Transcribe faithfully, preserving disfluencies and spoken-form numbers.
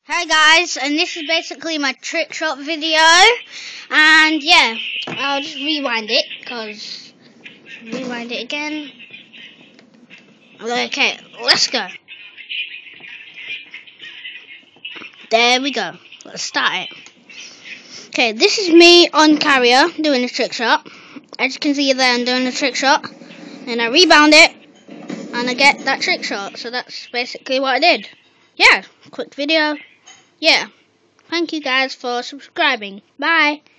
Hey guys, and this is basically my trick shot video, and yeah, I'll just rewind it, cause, rewind it again. Okay, let's go. There we go, let's start it. Okay, this is me on carrier, doing a trick shot. As you can see there, I'm doing a trick shot, and I rebound it, and I get that trick shot, so that's basically what I did. Yeah, quick video. Yeah, thank you guys for subscribing. Bye.